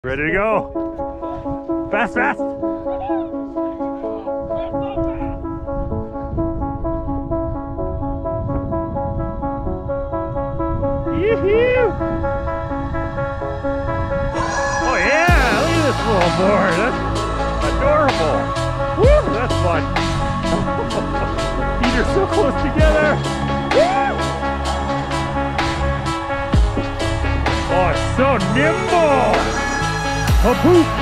Ready to go. Fast, fast. Yoo-hoo! Oh yeah, look at this little board. That's adorable. Woo, that's fun. Feet are so close together. Woo! Oh, it's so nimble. A poop.